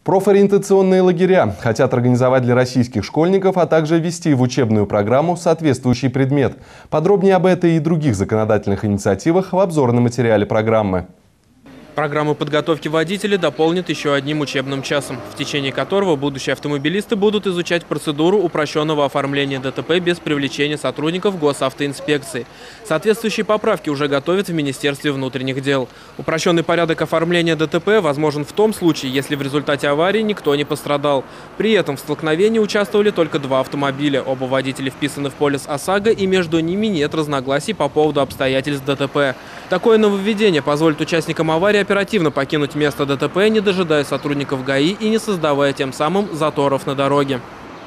Профориентационные лагеря хотят организовать для российских школьников, а также ввести в учебную программу соответствующий предмет. Подробнее об этой и других законодательных инициативах в обзорном материале программы. Программу подготовки водителей дополнит еще одним учебным часом, в течение которого будущие автомобилисты будут изучать процедуру упрощенного оформления ДТП без привлечения сотрудников госавтоинспекции. Соответствующие поправки уже готовят в Министерстве внутренних дел. Упрощенный порядок оформления ДТП возможен в том случае, если в результате аварии никто не пострадал. При этом в столкновении участвовали только 2 автомобиля. Оба водителя вписаны в полис ОСАГО, и между ними нет разногласий по поводу обстоятельств ДТП. Такое нововведение позволит участникам аварии оперативно покинуть место ДТП, не дожидаясь сотрудников ГАИ и не создавая тем самым заторов на дороге.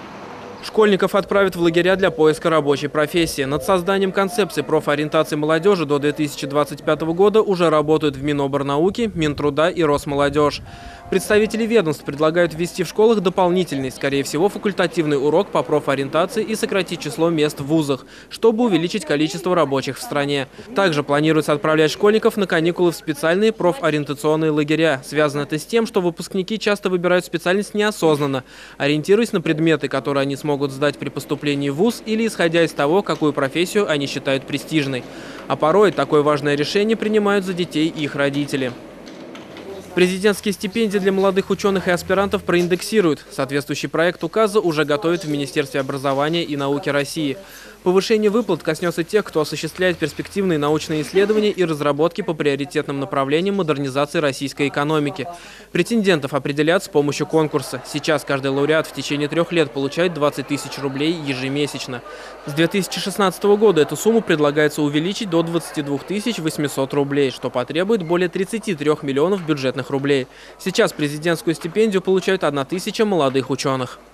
Школьников отправят в лагеря для поиска рабочей профессии. Над созданием концепции профориентации молодежи до 2025 года уже работают в Миноборнауки, Минтруда и Росмолодежь. Представители ведомств предлагают ввести в школах дополнительный, скорее всего, факультативный урок по профориентации и сократить число мест в вузах, чтобы увеличить количество рабочих в стране. Также планируется отправлять школьников на каникулы в специальные профориентационные лагеря. Связано это с тем, что выпускники часто выбирают специальность неосознанно, ориентируясь на предметы, которые они смогут сдать при поступлении в вуз, или исходя из того, какую профессию они считают престижной. А порой такое важное решение принимают за детей и их родители. Президентские стипендии для молодых ученых и аспирантов проиндексируют. Соответствующий проект указа уже готовят в Министерстве образования и науки России. Повышение выплат коснется тех, кто осуществляет перспективные научные исследования и разработки по приоритетным направлениям модернизации российской экономики. Претендентов определят с помощью конкурса. Сейчас каждый лауреат в течение 3 лет получает 20 тысяч рублей ежемесячно. С 2016 года эту сумму предлагается увеличить до 22 800 рублей, что потребует более 33 миллионов бюджетных рублей. Сейчас президентскую стипендию получают 1000 молодых ученых.